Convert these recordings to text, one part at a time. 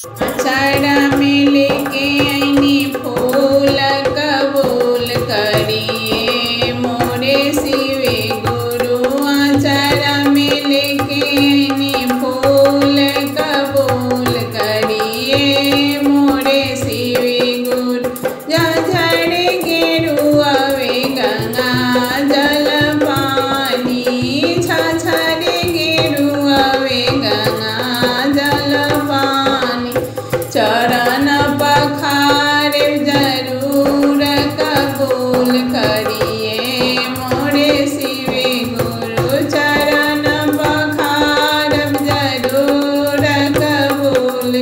अचारा में लेके आईनी फूल कबूल करिए मोरे शिवे गुरु। अचारा में लेके आईनी फूल कबूल करिए मोरे शिवे गुरु। झड़े गेरुआवे गंगा जल पानी, छाछड़े गेरुआवे गंगा जल पानी। चरण पखारे जरूर कबूल करिए मोरे शिवे गुरु। चरण पखार जरूर कबूल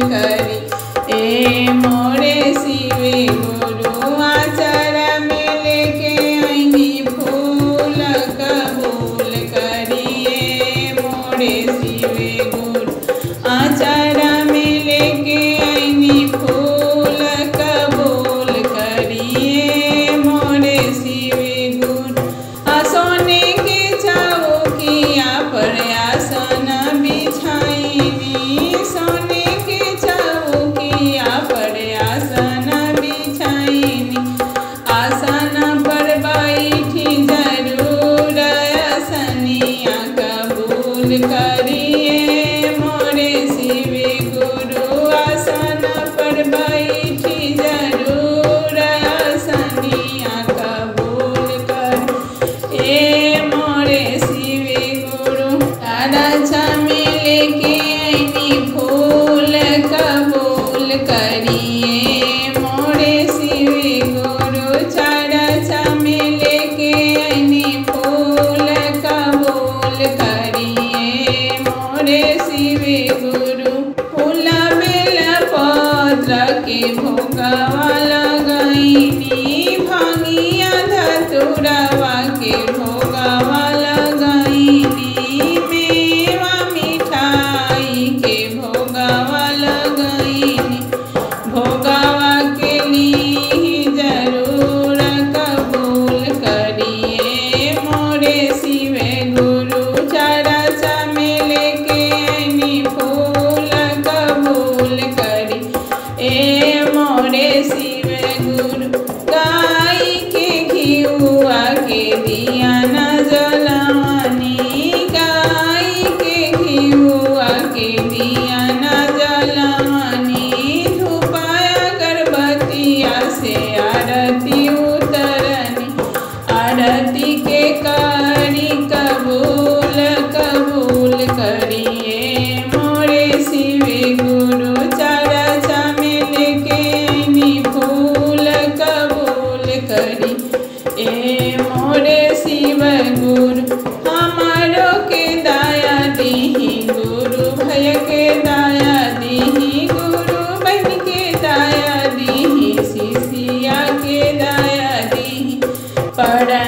करिए मोरे शिवे गुरु। आचरा में लेके आईनी फूल कबूल करिए मोरे शिवे गुरु। आचरा में लेके आईनी फूल कबूल करिए मोरे शिवे गुरु। सोने के चौकिया पर आसन बिछाईनी, सोने के चौकिया पर आसन बिछाईनी। आसन पर बैठी जरूर असनिया कबूल करिए मोरे शिवे गुरु। आसन पर बैठी जरूर असनिया कबूल करिए मोरे शिवे गुरु। राजा में लेके आईनी फूल कबूल करिए मोरे शिवे गुरु। राजा में लेके आईनी फूल कबूल करिए मोरे शिवे गुरु। फूल बेल पत्र के भोगवा लगाईनी, भांगिया धतुरवा के भोगवा लगाईनी। मेवा मिठाई के भोगवा लगाईनी, भोगवा के लिए जरूर कबूल करिए मोरे शिवे गुरु। चरचा में लेके आईनी फूल कबूल करिए मोरे शिवे गुरु। गाय के घिउआ के दिया न जलानी, गाय के घिउआ के दिया न जलानी। धूपाया गर्भवतिया से आरती उतरनी, आरती के करी कबूल कबूल करिए मोरे शिवे गुरु। चरचा में लेके आईनी फूल कबूल करिए मोरे शिवे गुरु। हमारो के दाया दीही गुरु, भय के दाया दीही गुरु, बहन के दाया दीही, शिष्या के दाया दीही। पर